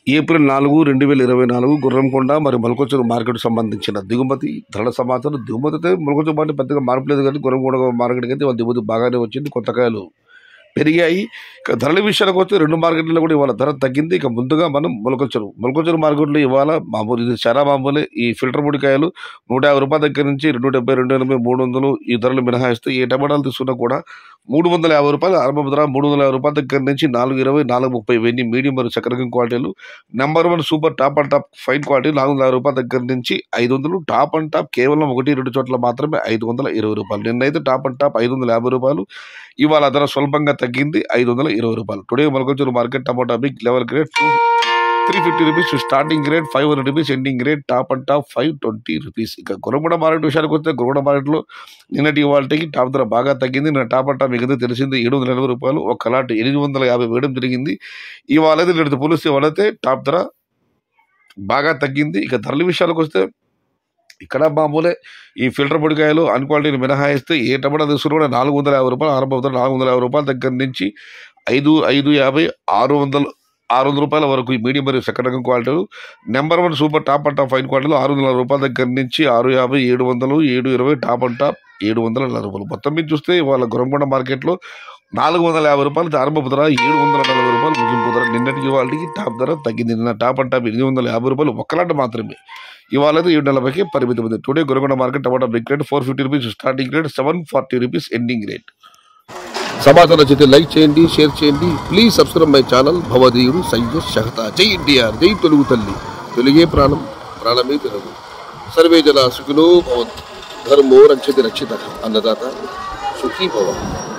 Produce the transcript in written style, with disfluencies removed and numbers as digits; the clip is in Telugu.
ఏప్రిల్ 4, 2024 గుర్రంకొండ మరియు మొలకొచ్చూరు మార్కెట్ సంబంధించిన దిగుమతి ధరల సమాచారం. దిగుమతి అయితే మొలకొచ్చూరు మార్కెట్ పెద్దగా మార్పులేదు, కానీ గుర్రంకొండ మార్కెట్కి అయితే వాళ్ళ దిగుమతి బాగానే వచ్చింది. కొత్తకాయలు పెరిగాయి. ఇక ధరల విషయానికి వస్తే రెండు మార్కెట్లలో కూడా ఇవాళ ధర తగ్గింది. ఇక ముందుగా మనం మొలకొచ్చూరు మార్కెట్లో ఇవాళ మామూలు ఇది చాలా మామూలే. ఈ ఫిల్టర్ ముడికాయలు 150 రూపాయల దగ్గర నుంచి 270, 280, 300 ఈ ధరలు మినహాయిస్తే ఏ టమాటాలు తీసుకున్నా కూడా 350 రూపాయలు ఆరంభ ధర. 350 రూపాయల దగ్గర నుంచి 420, 430 ఇవన్నీ మీడియం మరియు చక్రకం క్వాలిటీలు. Number 1 super top and top fine quality 450 రూపాయల దగ్గర నుంచి 500. టాప్ అండ్ టాప్ కేవలం 1-2 చోట్ల మాత్రమే 520 రూపాయలు. నిన్నైతే టాప్ అండ్ టాప్ 550 రూపాయలు. ఇవాళ ధర స్వల్పంగా తగ్గింది 520 రూపాయలు. Today Molakochuru market tomato big level grade 350 rupees starting grade, 500 rupees ending grade, top and top 520 rupees. ఇక గుర్రంకొండ మార్కెట్ విషయానికి వస్తే గుర్రంకొండ మార్కెట్లో నిన్నటి ఇవాళకి టాప్ ధర బాగా తగ్గింది. నిన్న టాప్ అండ్ టాప్ మిగతా తెలిసింది 780 రూపాయలు. ఒక లాట్ 850 వేయడం జరిగింది. ఇవాళ అయితే నిన్నటి పోలిస్తే ఇవాళైతే టాప్ ధర బాగా తగ్గింది. ఇక ధరల విషయాలకు వస్తే ఇక్కడ మామూలే. ఈ ఫిల్టర్ పొడికాయలు అన్ క్వాలిటీని మినహాయిస్తే ఏ టమాటా తీసుకున్నా కూడా 450 రూపాయలు ఆరంభ ధర. 450 రూపాయల దగ్గర నుంచి 550, 600 రూపాయల వరకు ఈ మీడియం మరియు సెకండ్ రకం క్వాలిటీలు. Number 1 super top and top fine క్వాలిటీలు 600 రూపాయల దగ్గర నుంచి 650, 700, 720 టాప్ అండ్ టాప్ 740 రూపాయలు. మొత్తం మీద చూస్తే వాళ్ళ గుర్రంకొండ మార్కెట్లో 450 రూపాయలు ఆరంభ ధర, 740 రూపాయలు ముగింపు ధర. నిన్నటికి వాళ్ళకి టాప్ ధర తగ్గింది. నిన్న టాప్ అండ్ టాప్ 850 రూపాయలు ఒక్కలాంటి మాత్రమే. ఇవాళ 740కి పరిమితం ఉంది. Today Gurramkonda market tomato big rate 450 rupees starting rate, 740 rupees ending rate. సమాచారం నచ్చితే లైక్ చేయండి, షేర్ చేయండి. Please subscribe my channel. భవదీయుడు సయ్యద్ షహతాజ్. జై ఎన్టీఆర్, జై తెలుగు తల్లి. తెలుగే ప్రాణం, ప్రాణమే తెలుగు. సర్వే జన సుఖినో భవంతు. ధర్మో రక్షతి రక్షిత. అన్నదాత సుఖీ భవ.